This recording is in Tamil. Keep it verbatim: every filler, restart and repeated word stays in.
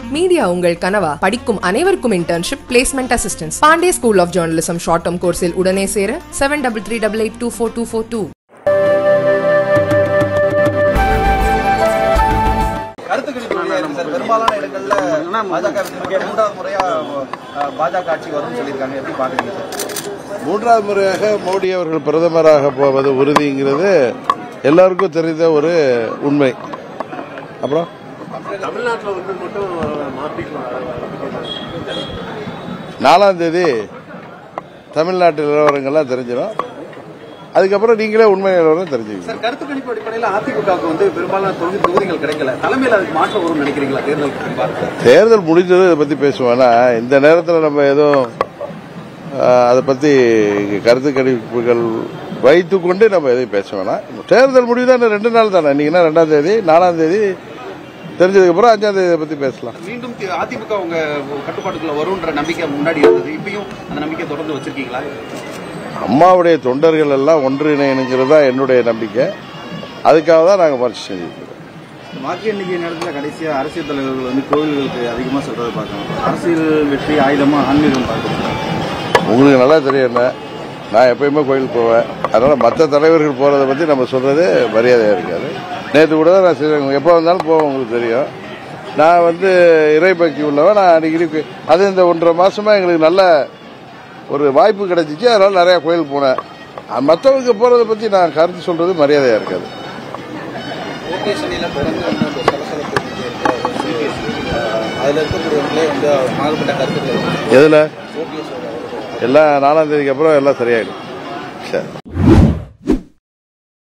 மீடியா உங்கள் கனவா? படிக்கும் அனைவருக்கும் internship, placement assistance. Pandey school of journalism short term கோர்ஸில் உடனே சேர seven double three double eight two four two four two. பெரும்பாலான இடங்கள்ல பாஜக மூன்றாவது முறையா பாஜக ஆட்சி வரும்னு சொல்லியிருக்காங்க. எப்படி பாக்குறீங்க சார்? மூன்றாவது முறையாக மோடி அவர்கள் பிரதமராக போவது உறுதிங்கிறது எல்லாருக்கும் தெரிந்த ஒரு உண்மை. அப்புறம் தமிழ்நாட்டில் வந்து மட்டும் நாலாம் தேதி தமிழ்நாட்டு நிலவரங்கள்லாம் தெரிஞ்சிடும். அதுக்கப்புறம் நீங்களே உண்மை நிலவரம் தெரிஞ்சுக்கீங்க. கருத்து கணிப்பு அடிப்படையில் அதிமுகவுக்கு வந்து பெரும்பாலான தொகுதிகள் கிடைக்கல. தலைமையில் அதுக்கு மாற்றம் வரும் நினைக்கிறீங்களா? தேர்தல் தேர்தல் முடிஞ்சது இதை பத்தி பேசுவோம்னா இந்த நேரத்தில் நம்ம எதுவும் அதை பத்தி கருத்து கணிப்புகள் வைத்துக்கொண்டு நம்ம எதையும் பேச வேணாம். தேர்தல் முடிவு தான் ரெண்டு நாள் தானே. இன்னைக்குன்னா ரெண்டாம் தேதி, நாலாம் தேதி தெரிஞ்சதுக்கு அப்புறம் அஞ்சாம் தேதியை பத்தி பேசலாம். மீண்டும் அதிமுக உங்க கட்டுப்பாட்டுக்குள்ள வரும்ன்ற நம்பிக்கை முன்னாடி இருந்தது. இப்பயும் அந்த நம்பிக்கை தொடர்ந்து வச்சிருக்கீங்களா? அம்மாவுடைய தொண்டர்கள் எல்லாம் ஒன்றிணைங்கிறது தான் என்னுடைய நம்பிக்கை. அதுக்காக தான் நாங்கள் முயற்சி செஞ்சுருக்கோம். வாக்கு எண்ணிக்கை நேரத்தில் கடைசியாக அரசியல் தலைவர்கள் வந்து கோவில்களுக்கு அதிகமாக சொல்றதை பார்க்கணும். அரசியல் வெற்றி ஆயுதமாக ஆன்மீகம் பார்க்கணும். உங்களுக்கு நல்லா தெரியும் என்ன, நான் எப்பயுமே கோயிலுக்கு போவேன். அதனால மற்ற தலைவர்கள் போறதை பத்தி நம்ம சொல்றது மரியாதையா இருக்காது. நேற்று கூட தான் நான் எப்போ வந்தாலும் போவேன், உங்களுக்கு தெரியும். நான் வந்து இறைபக்தி உள்ளவன். நான் அடிக்கடி அது இந்த ஒன்றரை மாசமா எங்களுக்கு நல்ல ஒரு வாய்ப்பு கிடைச்சிச்சு. அதனால நிறைய கோயிலுக்கு போனேன். மற்றவங்க போறதை பத்தி நான் கருத்து சொல்றது மரியாதையா இருக்காது. எதுல எல்லாம் நாலாம் தேதிக்கு அப்புறம் எல்லாம் சரியாயிடும். சரி.